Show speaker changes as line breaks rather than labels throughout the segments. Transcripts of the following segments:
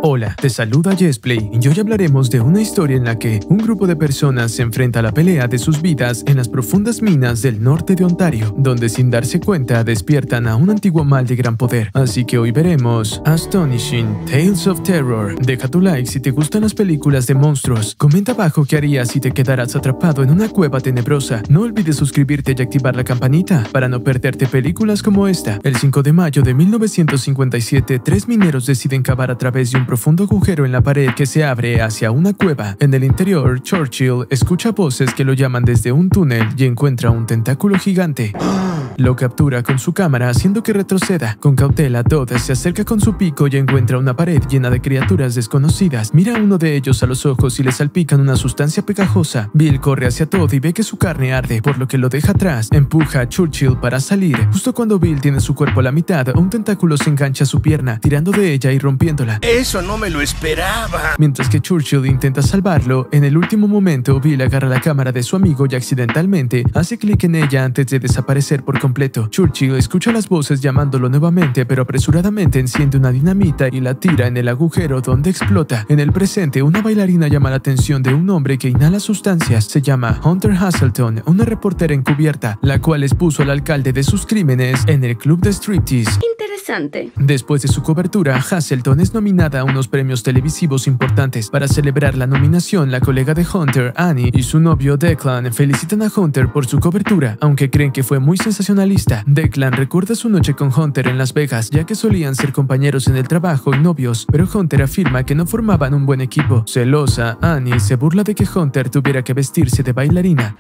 Hola, te saluda Jesplay y hoy hablaremos de una historia en la que un grupo de personas se enfrenta a la pelea de sus vidas en las profundas minas del norte de Ontario, donde sin darse cuenta despiertan a un antiguo mal de gran poder. Así que hoy veremos Astonishing Tales of Terror. Deja tu like si te gustan las películas de monstruos. Comenta abajo qué harías si te quedaras atrapado en una cueva tenebrosa. No olvides suscribirte y activar la campanita para no perderte películas como esta. El 5 de mayo de 1957, tres mineros deciden cavar a través de un profundo agujero en la pared que se abre hacia una cueva. En el interior, Churchill escucha voces que lo llaman desde un túnel y encuentra un tentáculo gigante. Lo captura con su cámara haciendo que retroceda. Con cautela, Todd se acerca con su pico y encuentra una pared llena de criaturas desconocidas. Mira a uno de ellos a los ojos y le salpican una sustancia pegajosa. Bill corre hacia Todd y ve que su carne arde, por lo que lo deja atrás. Empuja a Churchill para salir. Justo cuando Bill tiene su cuerpo a la mitad, un tentáculo se engancha a su pierna, tirando de ella y rompiéndola.
¡Eso no me lo esperaba!
Mientras que Churchill intenta salvarlo, en el último momento Bill agarra la cámara de su amigo y accidentalmente hace clic en ella antes de desaparecer por completo. Churchill escucha las voces llamándolo nuevamente, pero apresuradamente enciende una dinamita y la tira en el agujero donde explota. En el presente, una bailarina llama la atención de un hombre que inhala sustancias. Se llama Hunter Hazelton, una reportera encubierta, la cual expuso al alcalde de sus crímenes en el club de striptease.
Interesante.
Después de su cobertura, Hazelton es nominada a unos premios televisivos importantes. Para celebrar la nominación, la colega de Hunter, Annie, y su novio Declan felicitan a Hunter por su cobertura, aunque creen que fue muy sensacionalista. Declan recuerda su noche con Hunter en Las Vegas, ya que solían ser compañeros en el trabajo y novios, pero Hunter afirma que no formaban un buen equipo. Celosa, Annie se burla de que Hunter tuviera que vestirse de bailarina.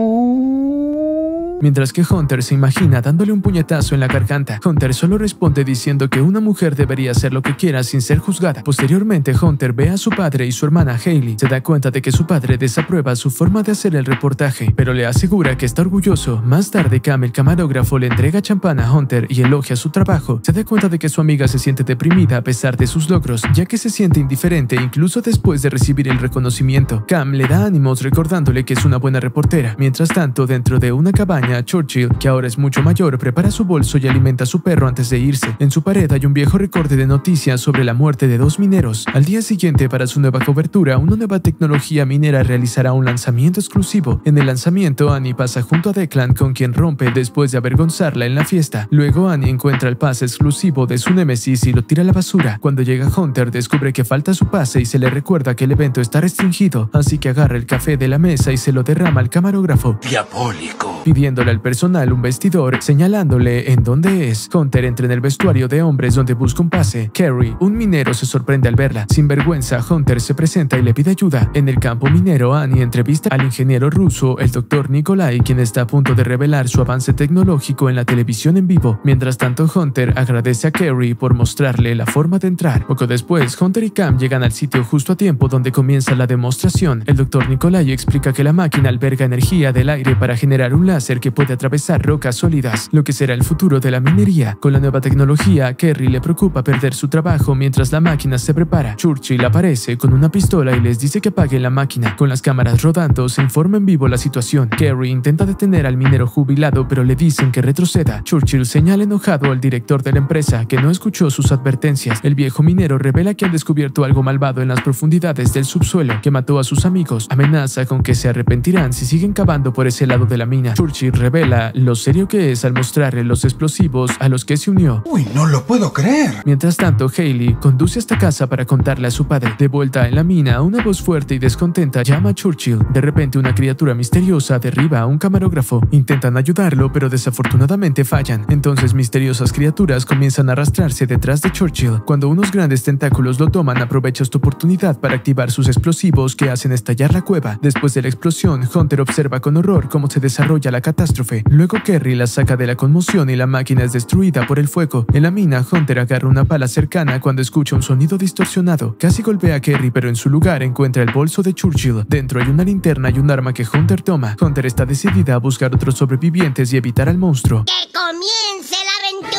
Mientras que Hunter se imagina dándole un puñetazo en la garganta. Hunter solo responde diciendo que una mujer debería hacer lo que quiera sin ser juzgada. Posteriormente, Hunter ve a su padre y su hermana Hayley. Se da cuenta de que su padre desaprueba su forma de hacer el reportaje, pero le asegura que está orgulloso. Más tarde, Cam, el camarógrafo, le entrega champán a Hunter y elogia su trabajo. Se da cuenta de que su amiga se siente deprimida a pesar de sus logros, ya que se siente indiferente incluso después de recibir el reconocimiento. Cam le da ánimos recordándole que es una buena reportera. Mientras tanto, dentro de una cabaña, Churchill, que ahora es mucho mayor, prepara su bolso y alimenta a su perro antes de irse. En su pared hay un viejo recorte de noticias sobre la muerte de dos mineros. Al día siguiente, para su nueva cobertura, una nueva tecnología minera realizará un lanzamiento exclusivo. En el lanzamiento, Annie pasa junto a Declan, con quien rompe después de avergonzarla en la fiesta. Luego, Annie encuentra el pase exclusivo de su némesis y lo tira a la basura. Cuando llega Hunter, descubre que falta su pase y se le recuerda que el evento está restringido, así que agarra el café de la mesa y se lo derrama al camarógrafo.
¡Diabólico!
Pidiéndole al personal un vestidor, señalándole en dónde es. Hunter entra en el vestuario de hombres donde busca un pase. Kerry, un minero, se sorprende al verla. Sin vergüenza, Hunter se presenta y le pide ayuda. En el campo minero, Annie entrevista al ingeniero ruso, el Dr. Nikolai, quien está a punto de revelar su avance tecnológico en la televisión en vivo. Mientras tanto, Hunter agradece a Kerry por mostrarle la forma de entrar. Poco después, Hunter y Cam llegan al sitio justo a tiempo donde comienza la demostración. El Dr. Nikolai explica que la máquina alberga energía del aire para generar un láser que puede atravesar rocas sólidas, lo que será el futuro de la minería. Con la nueva tecnología, a Kerry le preocupa perder su trabajo mientras la máquina se prepara. Churchill aparece con una pistola y les dice que apaguen la máquina. Con las cámaras rodando, se informa en vivo la situación. Kerry intenta detener al minero jubilado, pero le dicen que retroceda. Churchill señala enojado al director de la empresa, que no escuchó sus advertencias. El viejo minero revela que han descubierto algo malvado en las profundidades del subsuelo, que mató a sus amigos. Amenaza con que se arrepentirán si siguen cavando por ese lado de la mina. Churchill revela lo serio que es al mostrarle los explosivos a los que se unió.
¡Uy, no lo puedo creer!
Mientras tanto, Hayley conduce hasta casa para contarle a su padre. De vuelta en la mina, una voz fuerte y descontenta llama a Churchill. De repente, una criatura misteriosa derriba a un camarógrafo. Intentan ayudarlo, pero desafortunadamente fallan. Entonces, misteriosas criaturas comienzan a arrastrarse detrás de Churchill. Cuando unos grandes tentáculos lo toman, aprovecha esta oportunidad para activar sus explosivos que hacen estallar la cueva. Después de la explosión, Hunter observa con horror cómo se desarrolla la catástrofe. Luego Kerry la saca de la conmoción y la máquina es destruida por el fuego. En la mina, Hunter agarra una pala cercana cuando escucha un sonido distorsionado. Casi golpea a Kerry, pero en su lugar encuentra el bolso de Churchill. Dentro hay una linterna y un arma que Hunter toma. Hunter está decidida a buscar otros sobrevivientes y evitar al monstruo.
¡Que comience la aventura!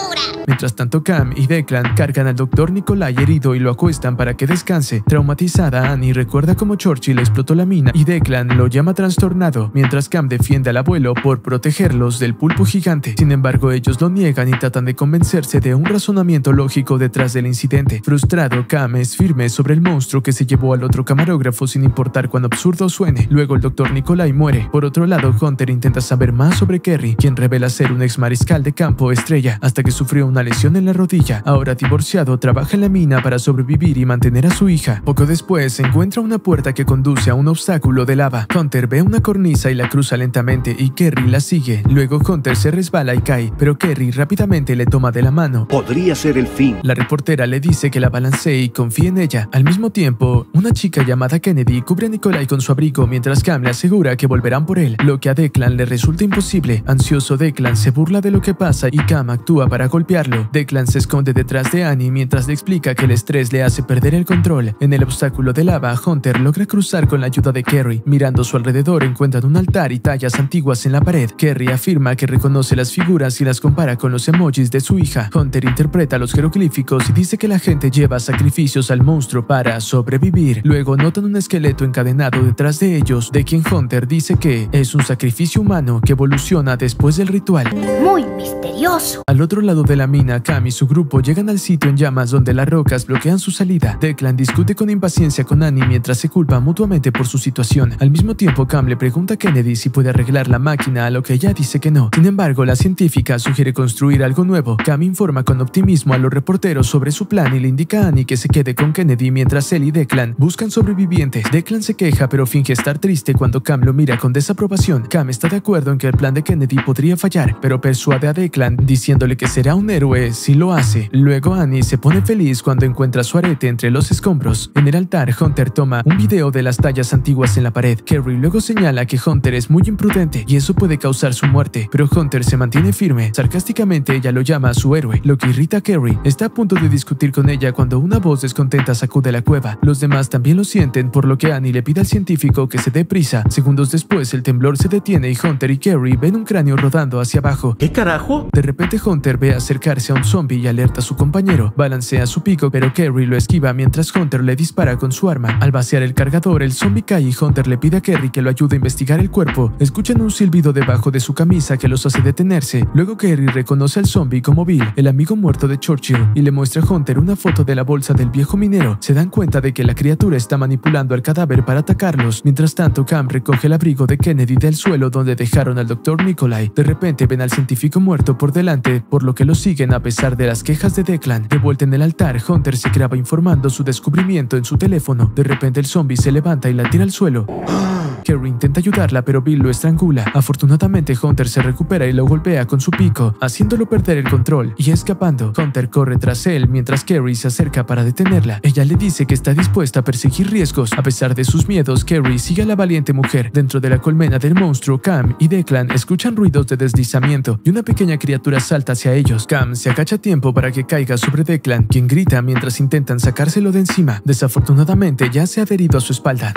Mientras tanto, Cam y Declan cargan al Dr. Nikolai herido y lo acuestan para que descanse. Traumatizada, Annie recuerda cómo Churchill explotó la mina y Declan lo llama trastornado, mientras Cam defiende al abuelo por protegerlos del pulpo gigante. Sin embargo, ellos lo niegan y tratan de convencerse de un razonamiento lógico detrás del incidente. Frustrado, Cam es firme sobre el monstruo que se llevó al otro camarógrafo sin importar cuán absurdo suene. Luego el Dr. Nikolai muere. Por otro lado, Hunter intenta saber más sobre Kerry, quien revela ser un ex mariscal de campo estrella, hasta que sufrió una lesión en la rodilla. Ahora divorciado, trabaja en la mina para sobrevivir y mantener a su hija. Poco después, encuentra una puerta que conduce a un obstáculo de lava. Hunter ve una cornisa y la cruza lentamente y Kerry la sigue. Luego Hunter se resbala y cae, pero Kerry rápidamente le toma de la mano.
Podría ser el fin.
La reportera le dice que la balancee y confíe en ella. Al mismo tiempo, una chica llamada Kennedy cubre a Nikolai con su abrigo mientras Cam le asegura que volverán por él, lo que a Declan le resulta imposible. Ansioso, Declan se burla de lo que pasa y Cam actúa para golpearlo. Declan se esconde detrás de Annie mientras le explica que el estrés le hace perder el control. En el obstáculo de lava, Hunter logra cruzar con la ayuda de Kerry. Mirando a su alrededor, encuentran un altar y tallas antiguas en la pared. Kerry afirma que reconoce las figuras y las compara con los emojis de su hija. Hunter interpreta los jeroglíficos y dice que la gente lleva sacrificios al monstruo para sobrevivir. Luego notan un esqueleto encadenado detrás de ellos, de quien Hunter dice que es un sacrificio humano que evoluciona después del ritual.
Muy misterioso.
Al otro lado de la mina, Cam y su grupo llegan al sitio en llamas donde las rocas bloquean su salida. Declan discute con impaciencia con Annie mientras se culpan mutuamente por su situación. Al mismo tiempo, Cam le pregunta a Kennedy si puede arreglar la máquina, a lo que ella dice que no. Sin embargo, la científica sugiere construir algo nuevo. Cam informa con optimismo a los reporteros sobre su plan y le indica a Annie que se quede con Kennedy mientras él y Declan buscan sobrevivientes. Declan se queja pero finge estar triste cuando Cam lo mira con desaprobación. Cam está de acuerdo en que el plan de Kennedy podría fallar, pero persuade a Declan diciéndole que será un héroe si lo hace. Luego Annie se pone feliz cuando encuentra su arete entre los escombros. En el altar, Hunter toma un video de las tallas antiguas en la pared. Kerry luego señala que Hunter es muy imprudente y eso puede causar su muerte, pero Hunter se mantiene firme. Sarcásticamente, ella lo llama a su héroe, lo que irrita a Kerry. Está a punto de discutir con ella cuando una voz descontenta sacude la cueva. Los demás también lo sienten, por lo que Annie le pide al científico que se dé prisa. Segundos después, el temblor se detiene y Hunter y Kerry ven un cráneo rodando hacia abajo.
¿Qué carajo?
De repente, Hunter ve acercarse a un zombie y alerta a su compañero. Balancea su pico, pero Kerry lo esquiva mientras Hunter le dispara con su arma. Al vaciar el cargador, el zombie cae y Hunter le pide a Kerry que lo ayude a investigar el cuerpo. Escuchan un silbido debajo de su camisa que los hace detenerse. Luego Kerry reconoce al zombie como Bill, el amigo muerto de Churchill, y le muestra a Hunter una foto de la bolsa del viejo minero. Se dan cuenta de que la criatura está manipulando al cadáver para atacarlos. Mientras tanto, Cam recoge el abrigo de Kennedy del suelo donde dejaron al Dr. Nikolai. De repente ven al científico muerto por delante, por lo que lo siguen a pesar de las quejas de Declan. De vuelta en el altar, Hunter se graba informando su descubrimiento en su teléfono. De repente el zombie se levanta y la tira al suelo. Kerry intenta ayudarla, pero Bill lo estrangula. Afortunadamente, Hunter se recupera y lo golpea con su pico, haciéndolo perder el control y escapando. Hunter corre tras él mientras Kerry se acerca para detenerla. Ella le dice que está dispuesta a perseguir riesgos. A pesar de sus miedos, Kerry sigue a la valiente mujer. Dentro de la colmena del monstruo, Cam y Declan escuchan ruidos de deslizamiento y una pequeña criatura salta hacia ellos. Cam se agacha a tiempo para que caiga sobre Declan, quien grita mientras intentan sacárselo de encima. Desafortunadamente, ya se ha adherido a su espalda.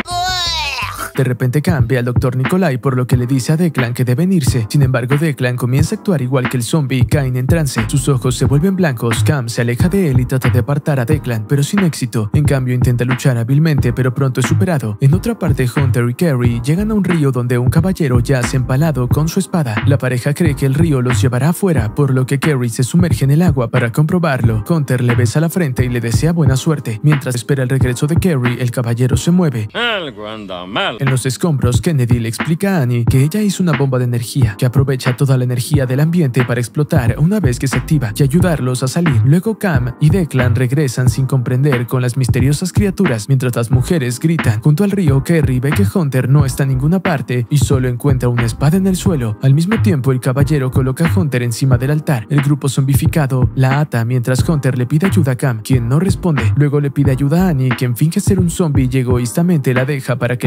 De repente Cam ve al Dr. Nikolai, por lo que le dice a Declan que deben irse. Sin embargo, Declan comienza a actuar igual que el zombie y caen en trance. Sus ojos se vuelven blancos. Cam se aleja de él y trata de apartar a Declan, pero sin éxito. En cambio, intenta luchar hábilmente, pero pronto es superado. En otra parte, Hunter y Kerry llegan a un río donde un caballero yace empalado con su espada. La pareja cree que el río los llevará afuera, por lo que Kerry se sumerge en el agua para comprobarlo. Hunter le besa la frente y le desea buena suerte. Mientras espera el regreso de Kerry, el caballero se mueve.
Algo anda mal.
En los escombros, Kennedy le explica a Annie que ella hizo una bomba de energía que aprovecha toda la energía del ambiente para explotar una vez que se activa y ayudarlos a salir. Luego Cam y Declan regresan sin comprender con las misteriosas criaturas mientras las mujeres gritan. Junto al río, Kerry ve que Hunter no está en ninguna parte y solo encuentra una espada en el suelo. Al mismo tiempo, el caballero coloca a Hunter encima del altar. El grupo zombificado la ata mientras Hunter le pide ayuda a Cam, quien no responde. Luego le pide ayuda a Annie, quien finge ser un zombie y egoístamente la deja para que la sacrifique.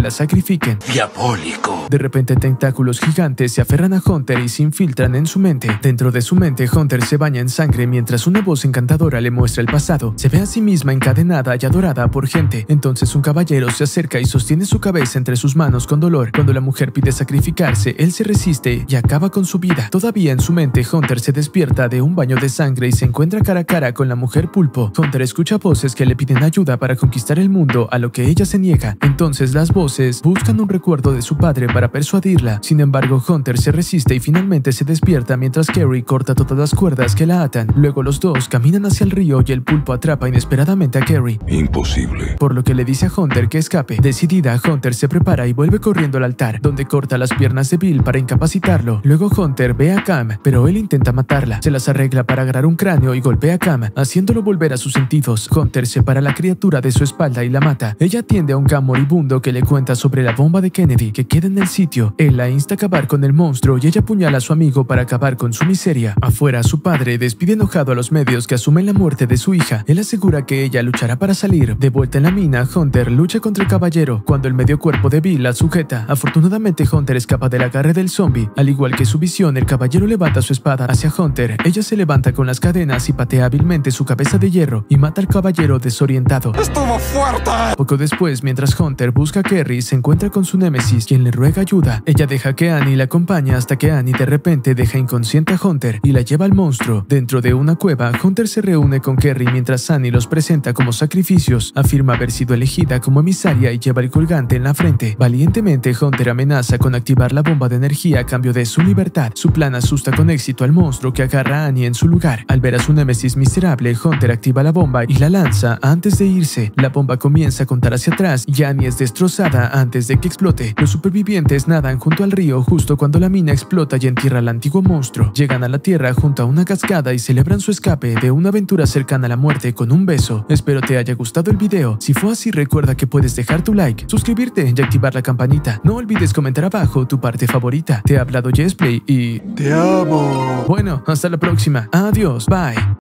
sacrifiquen.
Diabólico.
De repente tentáculos gigantes se aferran a Hunter y se infiltran en su mente. Dentro de su mente, Hunter se baña en sangre mientras una voz encantadora le muestra el pasado. Se ve a sí misma encadenada y adorada por gente. Entonces un caballero se acerca y sostiene su cabeza entre sus manos con dolor. Cuando la mujer pide sacrificarse, él se resiste y acaba con su vida. Todavía en su mente, Hunter se despierta de un baño de sangre y se encuentra cara a cara con la mujer pulpo. Hunter escucha voces que le piden ayuda para conquistar el mundo, a lo que ella se niega. Entonces las voces buscan un recuerdo de su padre para persuadirla. Sin embargo, Hunter se resiste y finalmente se despierta mientras Carrie corta todas las cuerdas que la atan. Luego los dos caminan hacia el río y el pulpo atrapa inesperadamente a Carrie.
Imposible.
Por lo que le dice a Hunter que escape. Decidida, Hunter se prepara y vuelve corriendo al altar, donde corta las piernas de Bill para incapacitarlo. Luego Hunter ve a Cam, pero él intenta matarla. Se las arregla para agarrar un cráneo y golpea a Cam, haciéndolo volver a sus sentidos. Hunter separa a la criatura de su espalda y la mata. Ella atiende a un Cam moribundo que le cuenta sobre la bomba de Kennedy que queda en el sitio. Él la insta a acabar con el monstruo y ella apuñala a su amigo para acabar con su miseria. Afuera, su padre despide enojado a los medios que asumen la muerte de su hija. Él asegura que ella luchará para salir. De vuelta en la mina, Hunter lucha contra el caballero cuando el medio cuerpo de Bill la sujeta. Afortunadamente, Hunter escapa del agarre del zombie. Al igual que su visión, el caballero levanta su espada hacia Hunter. Ella se levanta con las cadenas y patea hábilmente su cabeza de hierro y mata al caballero desorientado.
¡Estuvo fuerte!
Poco después, mientras Hunter busca a Carrie, se encuentra con su némesis, quien le ruega ayuda. Ella deja que Annie la acompañe hasta que Annie de repente deja inconsciente a Hunter y la lleva al monstruo. Dentro de una cueva, Hunter se reúne con Carrie mientras Annie los presenta como sacrificios. Afirma haber sido elegida como emisaria y lleva el colgante en la frente. Valientemente, Hunter amenaza con activar la bomba de energía a cambio de su libertad. Su plan asusta con éxito al monstruo que agarra a Annie en su lugar. Al ver a su némesis miserable, Hunter activa la bomba y la lanza antes de irse. La bomba comienza a contar hacia atrás y Annie es destrozada antes de que explote. Los supervivientes nadan junto al río justo cuando la mina explota y entierra al antiguo monstruo. Llegan a la tierra junto a una cascada y celebran su escape de una aventura cercana a la muerte con un beso. Espero te haya gustado el video. Si fue así, recuerda que puedes dejar tu like, suscribirte y activar la campanita. No olvides comentar abajo tu parte favorita. Te ha hablado Jesplay y...
Te amo.
Bueno, hasta la próxima. Adiós. Bye.